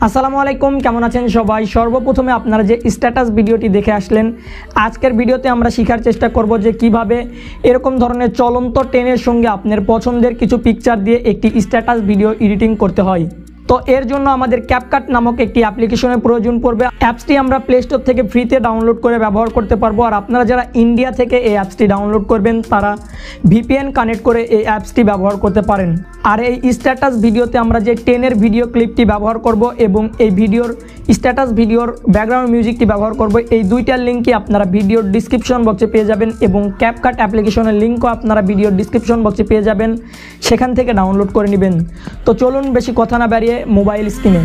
আসসালামু আলাইকুম, কেমন আছেন সবাই। সর্বপ্রথমে আপনারা যে স্ট্যাটাস ভিডিওটি দেখে আসলেন, আজকের ভিডিওতে আমরা শেখার চেষ্টা করব যে কিভাবে এরকম ধরনের চলন্ত ট্রেনের সঙ্গে আপনার পছন্দের কিছু পিকচার দিয়ে একটি স্ট্যাটাস ভিডিও এডিটিং করতে হয়। তো এর জন্য আমাদের ক্যাপকাট নামক একটি অ্যাপ্লিকেশনের প্রয়োজন পড়বে। অ্যাপসটি আমরা প্লে স্টোর থেকে ফ্রিতে ডাউনলোড করে ব্যবহার করতে পারবো। আর আপনারা যারা ইন্ডিয়া থেকে এই অ্যাপসটি ডাউনলোড করবেন তারা ভিপিএন কানেক্ট করে এই অ্যাপসটি ব্যবহার করতে পারেন। আর এই স্ট্যাটাস ভিডিওতে আমরা যে ট্রেনের ভিডিও ক্লিপটি ব্যবহার করব এবং এই ভিডিওর স্ট্যাটাস ভিডিওর ব্যাকগ্রাউন্ড মিউজিকটি ব্যবহার করব, এই দুইটার লিঙ্কই আপনারা ভিডিওর ডিসক্রিপশন বক্সে পেয়ে যাবেন এবং ক্যাপকাট অ্যাপ্লিকেশনের লিঙ্কও আপনারা ভিডিওর ডিসক্রিপশন বক্সে পেয়ে যাবেন, সেখান থেকে ডাউনলোড করে নেবেন। তো চলুন বেশি কথা না বাড়িয়ে মোবাইল স্ক্রিনে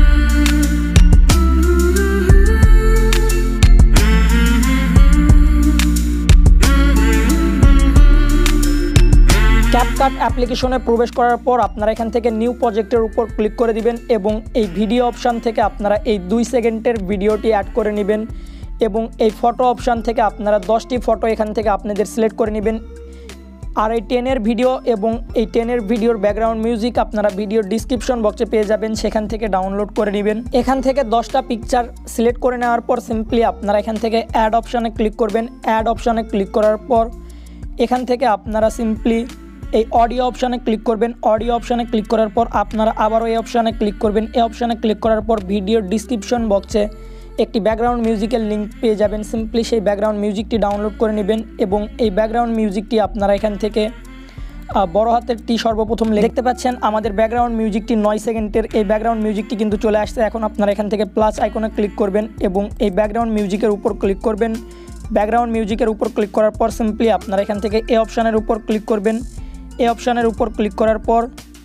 ক্যাপকাট অ্যাপ্লিকেশনে প্রবেশ করার পর আপনারা এখান থেকে নিউ প্রজেক্টের উপর ক্লিক করে দিবেন এবং এই ভিডিও অপশান থেকে আপনারা এই 2 সেকেন্ডের ভিডিওটি অ্যাড করে নেবেন এবং এই ফটো অপশান থেকে আপনারা 10টি ফটো এখান থেকে আপনাদের সিলেক্ট করে নেবেন। আর এই ট্রেনের ভিডিও এবং এই ট্রেনের ভিডিওর ব্যাকগ্রাউন্ড মিউজিক আপনারা ভিডিওর ডিসক্রিপশন বক্সে পেয়ে যাবেন, সেখান থেকে ডাউনলোড করে নেবেন। এখান থেকে 10টা পিকচার সিলেক্ট করে নেওয়ার পর সিম্পলি আপনারা এখান থেকে অ্যাড অপশানে ক্লিক করবেন। অ্যাড অপশানে ক্লিক করার পর এখান থেকে আপনারা সিম্পলি এই অডিও অপশানে ক্লিক করবেন। অডিও অপশানে ক্লিক করার পর আপনারা আবারও এই অপশানে ক্লিক করবেন। এই অপশানে ক্লিক করার পর ভিডিওর ডিসক্রিপশন বক্সে একটি ব্যাকগ্রাউন্ড মিউজিকের লিঙ্ক পেয়ে যাবেন। সিম্পলি সেই ব্যাকগ্রাউন্ড মিউজিকটি ডাউনলোড করে নেবেন এবং এই ব্যাকগ্রাউন্ড মিউজিকটি আপনারা এখান থেকে বড় হাতের টি সর্বপ্রথম দেখতে পাচ্ছেন। আমাদের ব্যাকগ্রাউন্ড মিউজিকটি 9 সেকেন্ডের, এই ব্যাকগ্রাউন্ড মিউজিকটি কিন্তু চলে আসছে। এখন আপনারা এখান থেকে প্লাস আইকনে ক্লিক করবেন এবং এই ব্যাকগ্রাউন্ড মিউজিকের উপর ক্লিক করবেন। ব্যাকগ্রাউন্ড মিউজিকের উপর ক্লিক করার পর সিম্পলি আপনারা এখান থেকে এই অপশানের উপর ক্লিক করবেন। এই অপশানের উপর ক্লিক করার পর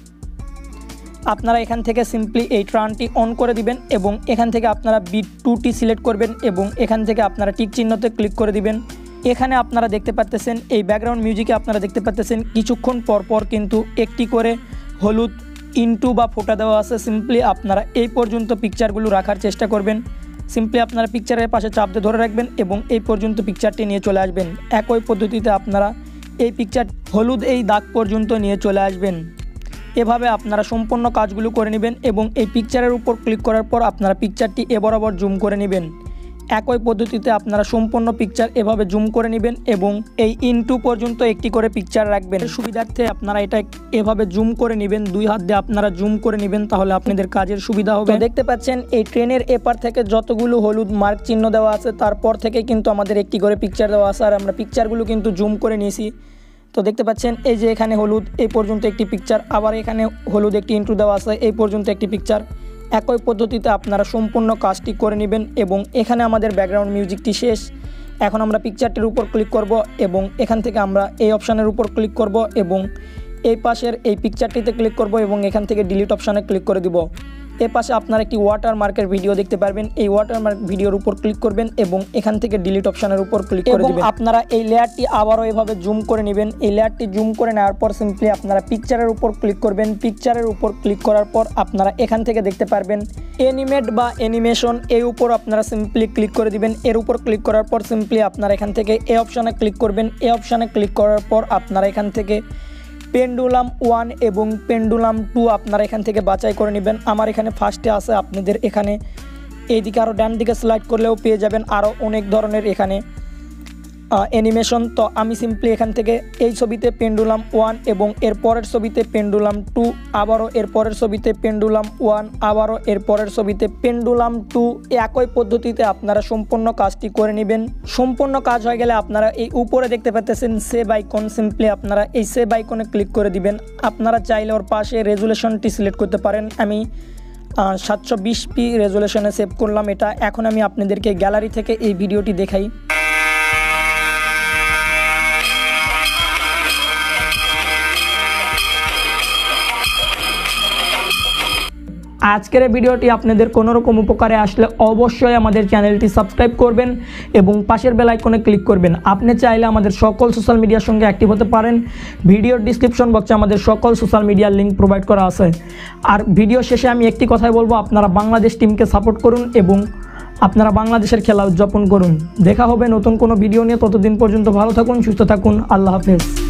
আপনারা এখান থেকে সিম্পলি এই ট্রানটি অন করে দিবেন এবং এখান থেকে আপনারা বিট 2টি সিলেক্ট করবেন এবং এখান থেকে আপনারা টিক চিহ্নতে ক্লিক করে দিবেন। এখানে আপনারা দেখতে পাচ্ছেন এই ব্যাকগ্রাউন্ড মিউজিকে আপনারা দেখতে পাচ্ছেন কিছুক্ষণ পর পর কিন্তু একটি করে হলুদ ইনটু বা ফোঁটা দেওয়া আছে। সিম্পলি আপনারা এই পর্যন্ত পিকচারগুলো রাখার চেষ্টা করবেন। সিম্পলি আপনারা পিকচারের পাশে চাপ দিয়ে ধরে রাখবেন এবং এই পর্যন্ত পিকচারটি নিয়ে চলে আসবেন। একই পদ্ধতিতে আপনারা এই পিকচার হলুদ এই দাগ পর্যন্ত নিয়ে চলে আসবেন। এভাবে আপনারা সম্পূর্ণ কাজগুলো করে নেবেন এবং এই পিকচারের উপর ক্লিক করার পর আপনারা পিকচারটি বরাবর জুম করে নেবেন। একই পদ্ধতিতে আপনারা সম্পূর্ণ পিকচার এভাবে জুম করে নেবেন এবং এই ইনটু পর্যন্ত একটি করে পিকচার রাখবেন। সুবিধার্থে আপনারা এটা এভাবে জুম করে নেবেন, 2 হাত দিয়ে আপনারা জুম করে নেবেন, তাহলে আপনাদের কাজের সুবিধা হবে। দেখতে পাচ্ছেন এই ট্রেনের এপার থেকে যতগুলো হলুদ মার্ক চিহ্ন দেওয়া আছে তারপর থেকে কিন্তু আমাদের একটি করে পিকচার দেওয়া আছে। আর আমরা পিকচারগুলো কিন্তু জুম করে নিয়েছি। তো দেখতে পাচ্ছেন এই যে এখানে হলুদ এই পর্যন্ত একটি পিকচার, আবার এখানে হলুদ একটি ইন্ট্রো দেওয়া আছে এই পর্যন্ত একটি পিকচার। একই পদ্ধতিতে আপনারা সম্পূর্ণ কাজটি করে নেবেন এবং এখানে আমাদের ব্যাকগ্রাউন্ড মিউজিকটি শেষ। এখন আমরা পিকচারটির উপর ক্লিক করব এবং এখান থেকে আমরা এই অপশানের উপর ক্লিক করব এবং এই পাশের এই পিকচারটিতে ক্লিক করব এবং এখান থেকে ডিলিট অপশানে ক্লিক করে দিব। এর পাশে আপনারা একটি ওয়াটারমার্কের ভিডিও দেখতে পারবেন। এই ওয়াটারমার্ক ভিডিওর উপর ক্লিক করবেন এবং এখান থেকে ডিলিট অপশানের উপর ক্লিক করে দিবেন। আপনারা এই লেয়ারটি আবারও এভাবে জুম করে নেবেন। এই লেয়ারটি জুম করে নেওয়ার পর সিম্পলি আপনারা পিকচারের উপর ক্লিক করবেন। পিকচারের উপর ক্লিক করার পর আপনারা এখান থেকে দেখতে পারবেন অ্যানিমেট বা অ্যানিমেশন, এই উপর আপনারা সিম্পলি ক্লিক করে দিবেন। এর উপর ক্লিক করার পর সিম্পলি আপনারা এখান থেকে এই অপশানে ক্লিক করবেন। এই অপশানে ক্লিক করার পর আপনারা এখান থেকে পেন্ডুলাম 1 এবং পেন্ডুলাম 2 আপনারা এখান থেকে বাছাই করে নেবেন। আমার এখানে ফার্স্টে আছে, আপনাদের এখানে এইদিকে আরও ডান দিকে স্লাইড করলেও পেয়ে যাবেন আরও অনেক ধরনের এখানে অ্যানিমেশন। তো আমি সিম্পলি এখান থেকে এই ছবিতে পেন্ডুলাম 1 এবং এর পরের ছবিতে পেন্ডুলাম 2, আবারও এর পরের ছবিতে পেন্ডুলাম 1, আবারও এর পরের ছবিতে পেন্ডুলাম 2। একই পদ্ধতিতে আপনারা সম্পূর্ণ কাজটি করে নেবেন। সম্পূর্ণ কাজ হয়ে গেলে আপনারা এই উপরে দেখতে পাচ্ছেন সেভ আইকন, সিম্পলি আপনারা এই সেভ আইকনে ক্লিক করে দিবেন। আপনারা চাইলে ওর পাশে রেজুলেশনটি সিলেক্ট করতে পারেন। আমি 720p রেজুলেশনে সেভ করলাম এটা। এখন আমি আপনাদেরকে গ্যালারি থেকে এই ভিডিওটি দেখাই। আজকের এই ভিডিওটি আপনাদের কোনো রকম উপকারে আসলে অবশ্যই আমাদের চ্যানেলটি সাবস্ক্রাইব করবেন এবং পাশের বেল আইকনে ক্লিক করবেন। আপনি চাইলে আমাদের সকল সোশ্যাল মিডিয়ার সঙ্গে অ্যাক্টিভ হতে পারেন। ভিডিওর ডিসক্রিপশন বক্সে আমাদের সকল সোশ্যাল মিডিয়ার লিঙ্ক প্রোভাইড করা আছে। আর ভিডিও শেষে আমি একটি কথাই বলবো, আপনারা বাংলাদেশ টিমকে সাপোর্ট করুন এবং আপনারা বাংলাদেশের খেলা উদযাপন করুন। দেখা হবে নতুন কোনো ভিডিও নিয়ে। ততদিন পর্যন্ত ভালো থাকুন, সুস্থ থাকুন। আল্লাহ হাফেজ।